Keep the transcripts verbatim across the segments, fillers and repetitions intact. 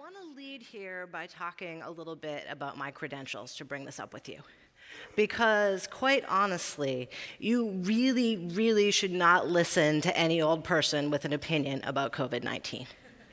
want to lead here by talking a little bit about my credentials to bring this up with you. Because quite honestly, you really, really should not listen to any old person with an opinion about COVID nineteen.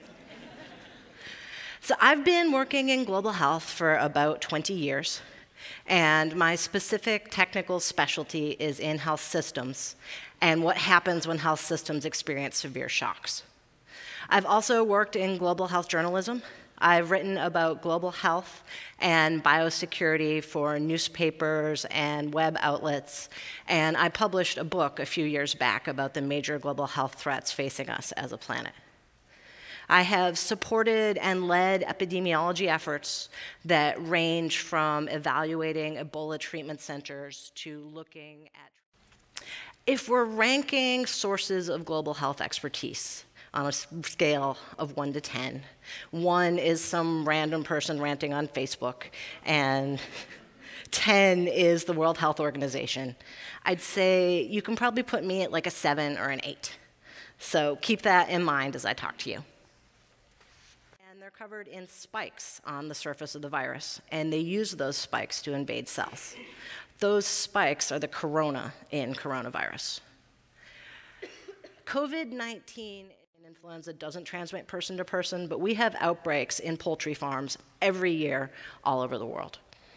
So I've been working in global health for about twenty years, and my specific technical specialty is in health systems and what happens when health systems experience severe shocks. I've also worked in global health journalism. I've written about global health and biosecurity for newspapers and web outlets, and I published a book a few years back about the major global health threats facing us as a planet. I have supported and led epidemiology efforts that range from evaluating Ebola treatment centers to looking at... If we're ranking sources of global health expertise on a scale of one to ten, one is some random person ranting on Facebook, and ten is the World Health Organization, I'd say you can probably put me at like a seven or an eight. So keep that in mind as I talk to you. They're covered in spikes on the surface of the virus, and they use those spikes to invade cells. Those spikes are the corona in coronavirus. COVID nineteen and influenza doesn't transmit person to person, but we have outbreaks in poultry farms every year all over the world.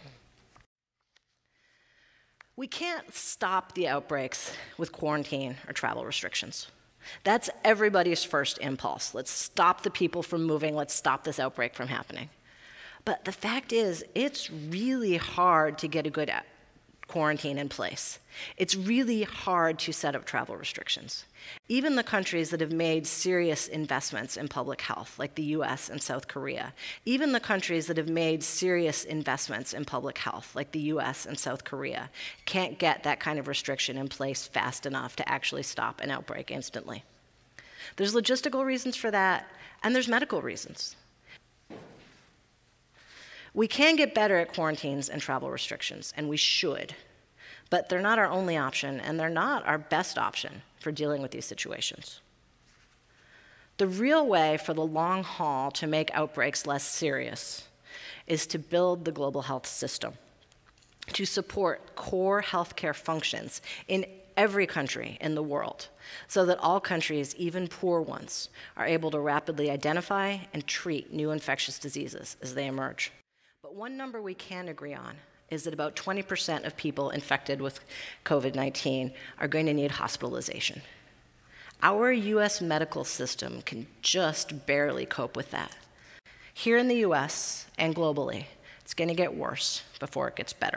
We can't stop the outbreaks with quarantine or travel restrictions. That's everybody's first impulse. Let's stop the people from moving. Let's stop this outbreak from happening. But the fact is, it's really hard to get a good quarantine in place. It's really hard to set up travel restrictions. Even the countries that have made serious investments in public health, like the U S and South Korea, even the countries that have made serious investments in public health, like the U S and South Korea, can't get that kind of restriction in place fast enough to actually stop an outbreak instantly. There's logistical reasons for that, and there's medical reasons. We can get better at quarantines and travel restrictions, and we should, but they're not our only option, and they're not our best option for dealing with these situations. The real way for the long haul to make outbreaks less serious is to build the global health system, to support core healthcare functions in every country in the world, so that all countries, even poor ones, are able to rapidly identify and treat new infectious diseases as they emerge. But one number we can agree on is that about twenty percent of people infected with COVID nineteen are going to need hospitalization. Our U S medical system can just barely cope with that. Here in the U S and globally, it's going to get worse before it gets better.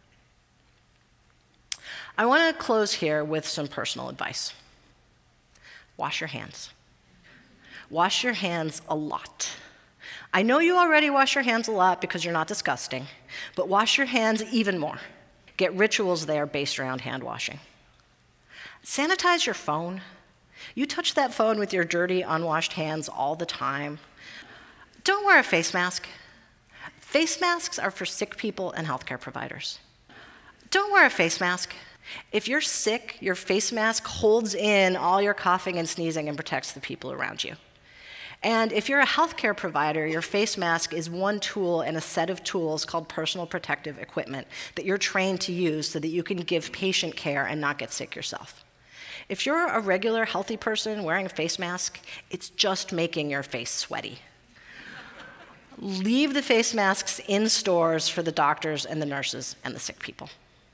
I want to close here with some personal advice. Wash your hands. Wash your hands a lot. I know you already wash your hands a lot because you're not disgusting, but wash your hands even more. Get rituals there based around hand washing. Sanitize your phone. You touch that phone with your dirty, unwashed hands all the time. Don't wear a face mask. Face masks are for sick people and healthcare providers. Don't wear a face mask. If you're sick, your face mask holds in all your coughing and sneezing and protects the people around you. And if you're a healthcare provider, your face mask is one tool in a set of tools called personal protective equipment that you're trained to use so that you can give patient care and not get sick yourself. If you're a regular healthy person wearing a face mask, it's just making your face sweaty. Leave the face masks in stores for the doctors and the nurses and the sick people.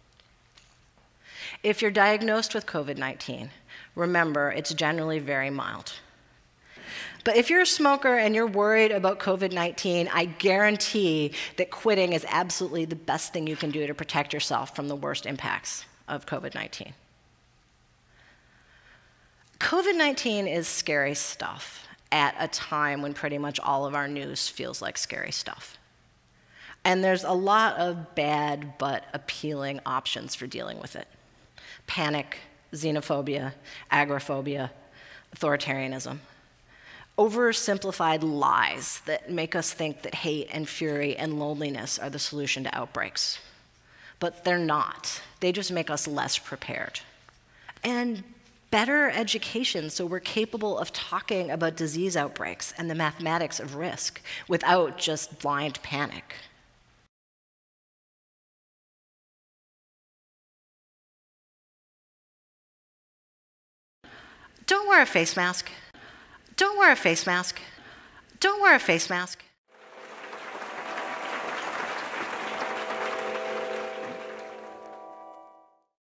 If you're diagnosed with COVID nineteen, remember it's generally very mild. But if you're a smoker and you're worried about COVID nineteen, I guarantee that quitting is absolutely the best thing you can do to protect yourself from the worst impacts of COVID nineteen. COVID nineteen is scary stuff at a time when pretty much all of our news feels like scary stuff. And there's a lot of bad but appealing options for dealing with it. Panic, xenophobia, agoraphobia, authoritarianism. Oversimplified lies that make us think that hate and fury and loneliness are the solution to outbreaks. But they're not. They just make us less prepared. And better education so we're capable of talking about disease outbreaks and the mathematics of risk without just blind panic. Don't wear a face mask. Don't wear a face mask. Don't wear a face mask.